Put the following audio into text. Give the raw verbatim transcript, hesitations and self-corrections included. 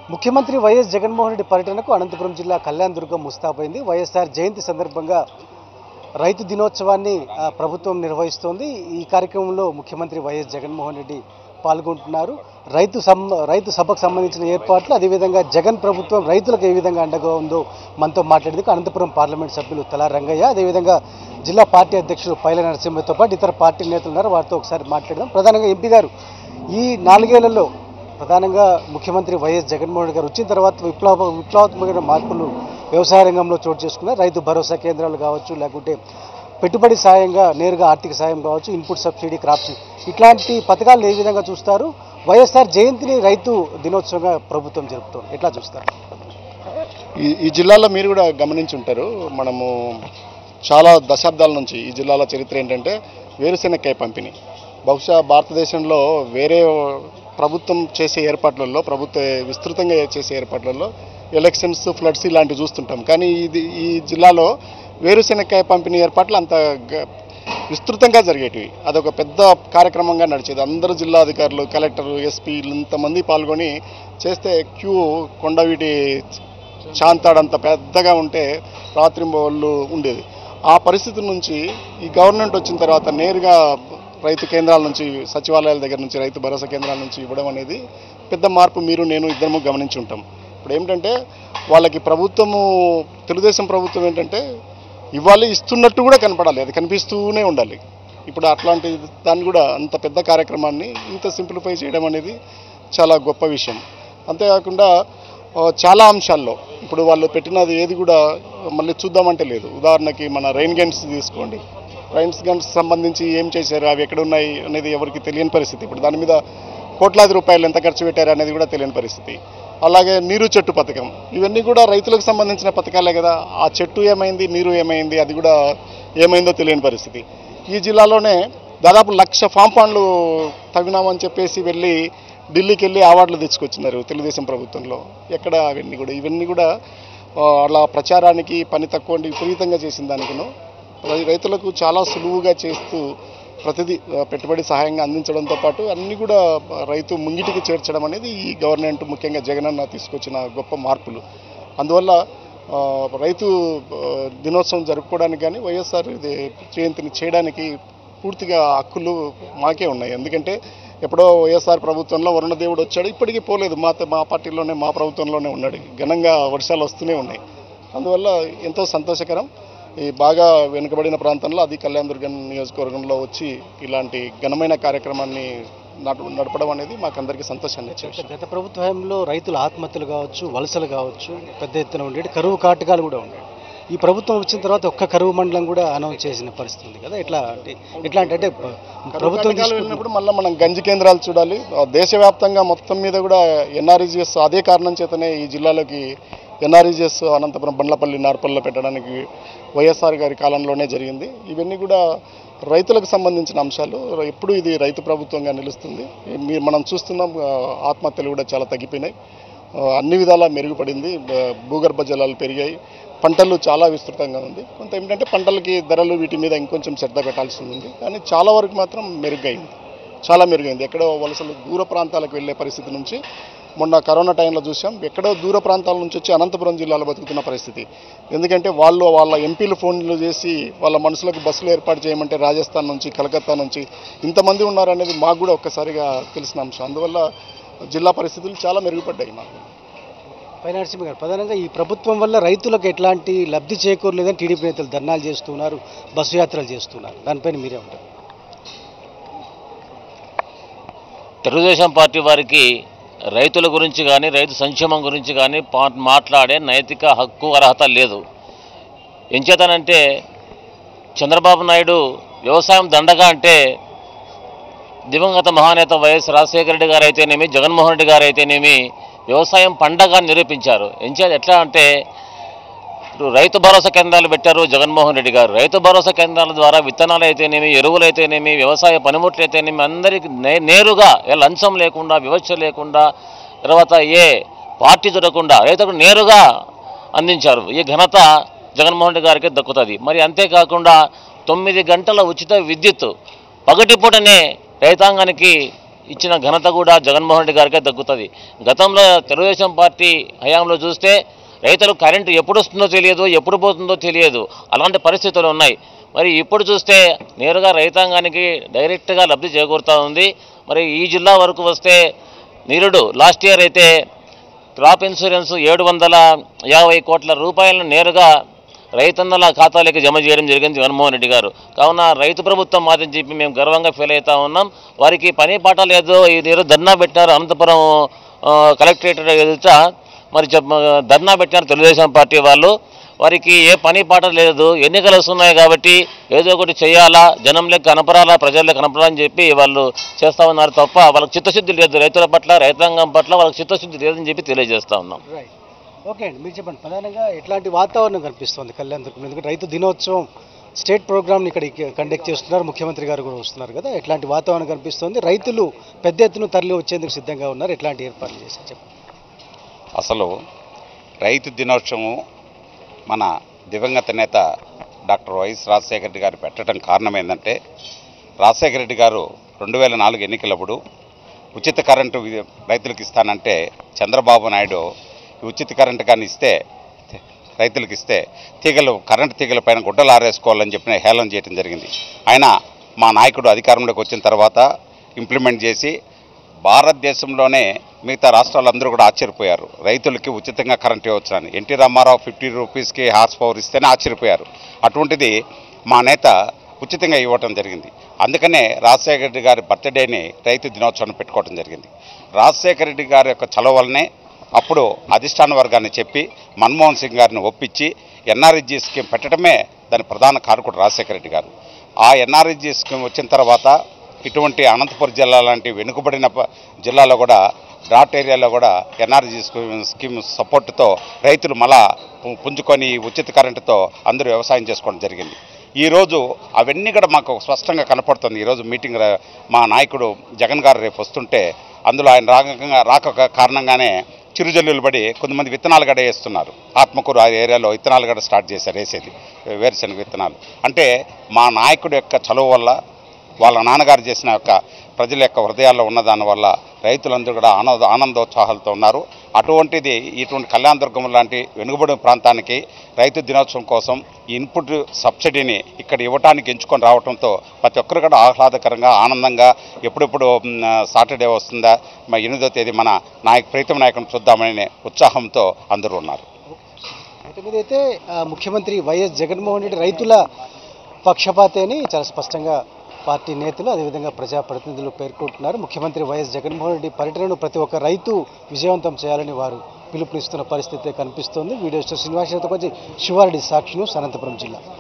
ముఖ్యమంత్రి వైఎస్ జగన్మోహన్ రెడ్డి పర్యటనకు అనంతపురం జిల్లా కళ్యాణదుర్గం ముస్తాబైంది. వైఎస్ఆర్ జయంతి సందర్భంగా రైతు దినోత్సవాన్ని ప్రభుత్వం నిర్వహిస్తోంది. ఈ కార్యక్రమంలో ముఖ్యమంత్రి వైఎస్ జగన్మోహన్ రెడ్డి పాల్గొంటున్నారు. రైతు సం రైతు సభకు సంబంధించిన ఏర్పాట్లు, అదేవిధంగా జగన్ ప్రభుత్వం రైతులకు ఏ విధంగా అండగా ఉందో మనతో మాట్లాడేందుకు అనంతపురం పార్లమెంట్ సభ్యులు తలా రంగయ్య, అదేవిధంగా జిల్లా పార్టీ అధ్యక్షులు పైల నరసింహతో పాటు ఇతర పార్టీ నేతలు ఉన్నారు. వారితో ఒకసారి మాట్లాడదాం. ప్రధానంగా ఎంపీ గారు, ఈ నాలుగేళ్లలో ప్రధానంగా ముఖ్యమంత్రి వైఎస్ జగన్మోహన్ రెడ్డి గారు వచ్చిన తర్వాత విప్లవ విప్లవాత్మకమైన మార్పులు వ్యవసాయ రంగంలో చోటు చేసుకున్నారు. రైతు భరోసా కేంద్రాలు కావచ్చు, లేకుంటే పెట్టుబడి సాయంగా నేరుగా ఆర్థిక సాయం కావచ్చు, ఇన్పుట్ సబ్సిడీ, క్రాప్స్, ఇట్లాంటి పథకాలను ఏ విధంగా చూస్తారు? వైఎస్ఆర్ జయంతిని రైతు దినోత్సవంగా ప్రభుత్వం జరుపుతోంది, ఎట్లా చూస్తారు? ఈ ఈ జిల్లాలో మీరు కూడా గమనించి ఉంటారు. మనము చాలా దశాబ్దాల నుంచి ఈ జిల్లాల చరిత్ర ఏంటంటే వేరుశెనక్కాయ పంపిణీ. బహుశా భారతదేశంలో వేరే ప్రభుత్వం చేసే ఏర్పాట్లలో, ప్రభుత్వ విస్తృతంగా చేసే ఏర్పాట్లలో ఎలక్షన్స్, ఫ్లడ్స్ ఇలాంటివి చూస్తుంటాం. కానీ ఇది ఈ జిల్లాలో వేరుశెనక్కాయ పంపిణీ ఏర్పాట్లు అంత విస్తృతంగా జరిగేటివి. అదొక పెద్ద కార్యక్రమంగా నడిచేది. అందరూ జిల్లా అధికారులు, కలెక్టరు, ఎస్పీ ఇంతమంది పాల్గొని చేస్తే క్యూ కొండవీటి శాంతాడంత పెద్దగా ఉంటే రాత్రింబవళ్ళు ఉండేది. ఆ పరిస్థితి నుంచి ఈ గవర్నమెంట్ వచ్చిన తర్వాత నేరుగా రైతు కేంద్రాల నుంచి, సచివాలయాల దగ్గర నుంచి, రైతు భరోసా కేంద్రాల నుంచి ఇవ్వడం అనేది పెద్ద మార్పు మీరు నేను ఇద్దరము గమనించి ఉంటాం. ఇప్పుడు ఏమిటంటే వాళ్ళకి ప్రభుత్వము, తెలుగుదేశం ప్రభుత్వం ఏంటంటే ఇవ్వాలి, ఇస్తున్నట్టు కూడా కనపడాలి, అది కనిపిస్తూనే ఉండాలి. ఇప్పుడు అట్లాంటి దాన్ని కూడా అంత పెద్ద కార్యక్రమాన్ని ఇంత సింప్లిఫై చేయడం అనేది చాలా గొప్ప విషయం. అంతేకాకుండా చాలా అంశాల్లో ఇప్పుడు వాళ్ళు పెట్టినది ఏది కూడా మళ్ళీ చూద్దామంటే లేదు. ఉదాహరణకి మన రైన్ గన్స్ తీసుకోండి. రైన్స్ గన్స్ సంబంధించి ఏం చేశారు, అవి ఎక్కడ ఉన్నాయి అనేది ఎవరికి తెలియని పరిస్థితి. ఇప్పుడు దాని మీద కోట్లాది రూపాయలు ఎంత ఖర్చు పెట్టారు అనేది కూడా తెలియని పరిస్థితి. అలాగే నీరు చెట్టు పథకం, ఇవన్నీ కూడా రైతులకు సంబంధించిన పథకాలే కదా. ఆ చెట్టు ఏమైంది, నీరు ఏమైంది, అది కూడా ఏమైందో తెలియని పరిస్థితి. ఈ జిల్లాలోనే దాదాపు లక్ష ఫామ్ పాండ్లు తవ్వినామని చెప్పేసి వెళ్ళి ఢిల్లీకి వెళ్ళి అవార్డులు తెచ్చుకొచ్చినారు తెలుగుదేశం ప్రభుత్వంలో. ఎక్కడ అవన్నీ కూడా, ఇవన్నీ కూడా అలా ప్రచారానికి పని తక్కువ విపరీతంగా చేసిన దానికిను రైతులకు చాలా సులువుగా చేస్తూ ప్రతిదీ పెట్టుబడి సహాయంగా అందించడంతో పాటు అన్నీ కూడా రైతు ముంగిటికి చేర్చడం అనేది ఈ గవర్నమెంట్, ముఖ్యంగా జగనన్న తీసుకొచ్చిన గొప్ప మార్పులు. అందువల్ల రైతు దినోత్సవం జరుపుకోవడానికి కానీ వైఎస్ఆర్ జయంతిని చేయడానికి పూర్తిగా హక్కులు మాకే ఉన్నాయి. ఎందుకంటే ఎప్పుడో వైఎస్ఆర్ ప్రభుత్వంలో వరుణదేవుడు వచ్చాడు, ఇప్పటికీ పోలేదు. మా మా పార్టీలోనే, మా ప్రభుత్వంలోనే ఉన్నాడు. ఘనంగా వర్షాలు వస్తూనే ఉన్నాయి. అందువల్ల ఎంతో సంతోషకరం. ఈ బాగా వెనుకబడిన ప్రాంతంలో, అది కళ్యాణదుర్గం నియోజకవర్గంలో వచ్చి ఇలాంటి ఘనమైన కార్యక్రమాన్ని నడపడం అనేది మాకందరికీ సంతోషాన్ని ఇచ్చే విషయం. గత ప్రభుత్వంలో రైతుల ఆత్మహత్యలు కావచ్చు, వలసలు కావచ్చు, పెద్ద ఎత్తున ఉండేవి, కరువు కాటకాలు కూడా ఉండేవి. ఈ ప్రభుత్వం వచ్చిన తర్వాత ఒక్క కరువు మండలం కూడా అనౌన్స్ చేసిన పరిస్థితి ఉంది కదా. ఎట్లా అంటే ఎట్లా అంటే అంటే ప్రభుత్వం వెళ్ళినప్పుడు మళ్ళీ మనం గంజి కేంద్రాలు చూడాలి. దేశవ్యాప్తంగా మొత్తం మీద కూడా ఎన్ఆర్ఈజిఎస్ అదే కారణం చేతనే ఈ జిల్లాలోకి ఎన్ఆర్ఈజిఎస్ అనంతపురం, బండ్లపల్లి, నార్పల్లిలో పెట్టడానికి వైఎస్ఆర్ గారి కాలంలోనే జరిగింది. ఇవన్నీ కూడా రైతులకు సంబంధించిన అంశాలు. ఎప్పుడు ఇది రైతు ప్రభుత్వంగా నిలుస్తుంది. మీరు మనం చూస్తున్నాం, ఆత్మహత్యలు కూడా చాలా తగ్గిపోయినాయి, అన్ని విధాలా మెరుగుపడింది, భూగర్భ జలాలు పెరిగాయి, పంటలు చాలా విస్తృతంగా ఉంది. కొంత ఏమిటంటే పంటలకి ధరలు వీటి మీద ఇంకొంచెం శ్రద్ధ పెట్టాల్సి ఉంది. కానీ చాలా వరకు మాత్రం మెరుగైంది, చాలా మెరుగైంది. ఎక్కడో వలసలు దూర ప్రాంతాలకు వెళ్ళే పరిస్థితి నుంచి మొన్న కరోనా టైంలో చూసాం, ఎక్కడో దూర ప్రాంతాల నుంచి వచ్చి అనంతపురం జిల్లాలో బతుకుతున్న పరిస్థితి. ఎందుకంటే వాళ్ళు వాళ్ళ ఎంపీలు ఫోన్లు చేసి వాళ్ళ మనుషులకు బస్సులు ఏర్పాటు చేయమంటే రాజస్థాన్ నుంచి, కలకత్తా నుంచి ఇంతమంది ఉన్నారనేది మాకు కూడా ఒక్కసారిగా తెలిసిన అంశం. అందువల్ల జిల్లా పరిస్థితులు చాలా మెరుగుపడ్డాయి. మాకు పైన నరసింహ గారు, ప్రధానంగా ఈ ప్రభుత్వం వల్ల రైతులకు ఎట్లాంటి లబ్ధి చేకూరలేదని టీడీపీ నేతలు ధర్నాలు చేస్తున్నారు, బస్సు యాత్రలు చేస్తున్నారు, దానిపైన మీరే ఉంటారు? తెలుగుదేశం పార్టీ వారికి రైతుల గురించి కానీ, రైతు సంక్షేమం గురించి కానీ మాట్లాడే నైతిక హక్కు, అర్హత లేదు. ఎంచేతనంటే చంద్రబాబు నాయుడు వ్యవసాయం దండగా అంటే దివంగత మహానేత వైఎస్ రాజశేఖర రెడ్డి గారు అయితేనేమి, జగన్మోహన్ రెడ్డి గారు అయితేనేమి వ్యవసాయం పండగ నిరూపించారు. ఎంచేత ఎట్లా అంటే రైతు భరోసా కేంద్రాలు పెట్టారు జగన్మోహన్ రెడ్డి గారు. రైతు భరోసా కేంద్రాల ద్వారా విత్తనాలు అయితేనేమి, ఎరువులు అయితేనేమి, వ్యవసాయ పనిముట్లు అయితేనేమి అందరికీ నేరుగా ఏ లంచం లేకుండా, వివక్ష లేకుండా, తర్వాత ఏ పార్టీ దొరకకుండా రైతులకు నేరుగా అందించారు. ఈ ఘనత జగన్మోహన్ రెడ్డి గారికి దక్కుతుంది. మరి అంతేకాకుండా తొమ్మిది గంటల ఉచిత విద్యుత్ పగటిపూటనే రైతాంగానికి ఇచ్చిన ఘనత కూడా జగన్మోహన్ రెడ్డి గారికే దక్కుతుంది. గతంలో తెలుగుదేశం పార్టీ హయాంలో చూస్తే రైతులు కరెంటు ఎప్పుడు వస్తుందో తెలియదు, ఎప్పుడు పోతుందో తెలియదు, అలాంటి పరిస్థితులు ఉన్నాయి. మరి ఇప్పుడు చూస్తే నేరుగా రైతాంగానికి డైరెక్ట్గా లబ్ధి చేకూరుతూ ఉంది. మరి ఈ జిల్లా వరకు వస్తే నిరుడు లాస్ట్ ఇయర్ అయితే క్రాప్ ఇన్సూరెన్స్ ఏడు వందల యాభై కోట్ల రూపాయలను నేరుగా రైతన్నల ఖాతాలోకి జమ చేయడం జరిగింది జగన్మోహన్ రెడ్డి గారు. కావున రైతు ప్రభుత్వం మాదని చెప్పి మేము గర్వంగా ఫీల్ అవుతా ఉన్నాం. వారికి పని పాట లేదు, ఈ నీరు ధర్నా పెట్టారు అనంతపురం కలెక్టరేట్ ఎదుట. మరి ధర్నా పెట్టారు తెలుగుదేశం పార్టీ వాళ్ళు. వారికి ఏ పని పాట లేదు, ఎన్నికలు వస్తున్నాయి కాబట్టి ఏదో ఒకటి చేయాలా, జనంలోకి కనపరాలా, ప్రజల్లో కనపరాలని చెప్పి వాళ్ళు చేస్తూ ఉన్నారు తప్ప వాళ్ళకి చిత్తశుద్ధి లేదు. రైతుల పట్ల, రైతాంగం పట్ల వాళ్ళకి చిత్తశుద్ధి లేదని చెప్పి తెలియజేస్తా ఉన్నాం. ఓకే అండి, మీరు చెప్పండి ప్రధానంగా ఎట్లాంటి వాతావరణం కనిపిస్తుంది కళ్యాణ్ దుర్గం? ఎందుకంటే రైతు దినోత్సవం స్టేట్ ప్రోగ్రామ్ని ఇక్కడ కండక్ట్ చేస్తున్నారు, ముఖ్యమంత్రి గారు కూడా వస్తున్నారు కదా, ఎట్లాంటి వాతావరణం కనిపిస్తుంది? రైతులు పెద్ద ఎత్తున తరలి వచ్చేందుకు సిద్ధంగా ఉన్నారు, ఎట్లాంటి ఏర్పాట్లు చేశారు చెప్పండి. అసలు రైతు దినోత్సవం మన దివంగత నేత డాక్టర్ వైఎస్ రాజశేఖర రెడ్డి గారు పెట్టడం కారణం ఏంటంటే, రాజశేఖర రెడ్డి గారు రెండు వేల నాలుగు ఎన్నికలప్పుడు ఉచిత కరెంటు రైతులకు ఇస్తానంటే చంద్రబాబు నాయుడు ఉచిత కరెంటు కానీ ఇస్తే రైతులకు ఇస్తే తీగలు కరెంటు తీగల పైన గుడ్డలు ఆరేసుకోవాలని చెప్పిన హేళన చేయడం జరిగింది. ఆయన మా నాయకుడు అధికారంలోకి వచ్చిన తర్వాత ఇంప్లిమెంట్ చేసి భారతదేశంలోనే మిగతా రాష్ట్రాలందరూ కూడా ఆశ్చర్యపోయారు, రైతులకి ఉచితంగా కరెంట్ ఇవ్వచ్చునని. ఎన్టీ రామారావు ఫిఫ్టీ రూపీస్కి హార్స్ పవర్ ఇస్తేనే ఆశ్చర్యపోయారు. అటువంటిది మా నేత ఉచితంగా ఇవ్వటం జరిగింది. అందుకనే రాజశేఖర రెడ్డి గారి బర్త్డేని రైతు దినోత్సవాన్ని పెట్టుకోవడం జరిగింది. రాజశేఖర రెడ్డి గారి యొక్క చొరవ వల్లనే అప్పుడు అధిష్టాన వర్గాన్ని చెప్పి మన్మోహన్ సింగ్ గారిని ఒప్పించి ఎన్ఆర్ఈజీ స్కీమ్ పెట్టడమే దాని ప్రధాన కారకుడు రాజశేఖర రెడ్డి గారు. ఆ ఎన్ఆర్ఈజీ స్కీమ్ వచ్చిన తర్వాత ఇటువంటి అనంతపురం జిల్లా లాంటి వెనుకబడిన జిల్లాలో కూడా డ్రాట్ ఏరియాలో కూడా ఎన్ఆర్జీ స్కీమ్ సపోర్టుతో రైతులు మళ్ళా పుంజుకొని ఉచిత కరెంటుతో అందరూ వ్యవసాయం చేసుకోవడం జరిగింది. ఈరోజు అవన్నీ కూడా మాకు స్పష్టంగా కనపడుతుంది. ఈరోజు మీటింగ్ మా నాయకుడు జగన్ గారు రేపు వస్తుంటే అందులో ఆయన రాక రాక కారణంగానే చిరుజల్లులు పడి కొంతమంది విత్తనాలు గడ వేస్తున్నారు. ఆత్మకూరు ఆ ఏరియాలో విత్తనాలు గడ స్టార్ట్ చేశారు వేసేది, వేరుశనగ విత్తనాలు. అంటే మా నాయకుడు యొక్క చలువ వల్ల, వాళ్ళ నాన్నగారు చేసిన యొక్క ప్రజల యొక్క హృదయాల్లో ఉన్న దానివల్ల రైతులందరూ కూడా ఆనంద ఆనందోత్సాహాలతో ఉన్నారు. అటువంటిది ఇటువంటి కళ్యాణ్ దుర్గం లాంటి వెనుకబడిన ప్రాంతానికి రైతు దినోత్సవం కోసం ఈ ఇన్పుట్ సబ్సిడీని ఇక్కడ ఇవ్వడానికి ఎంచుకొని రావడంతో ప్రతి ఒక్కరు కూడా ఆహ్లాదకరంగా ఆనందంగా ఎప్పుడెప్పుడు సాటర్డే వస్తుందా, మా ఎనిమిదో తేదీ మన నాయక ప్రీతం నాయకుని చూద్దామనే ఉత్సాహంతో అందరూ ఉన్నారు. అయితే మీదైతే ముఖ్యమంత్రి వైఎస్ జగన్మోహన్ రెడ్డి రైతుల పక్షపాతే అని చాలా స్పష్టంగా పార్టీ నేతలు అదేవిధంగా ప్రజాప్రతినిధులు పేర్కొంటున్నారు. ముఖ్యమంత్రి వైఎస్ జగన్మోహన్ రెడ్డి పర్యటనను ప్రతి ఒక్క రైతు విజయవంతం చేయాలని వారు పిలుపునిస్తున్న పరిస్థితి కనిపిస్తోంది. వీడియో శ్రీనివాసరావుతో కొంచెం శివారెడ్డి, సాక్షి న్యూస్, అనంతపురం జిల్లా.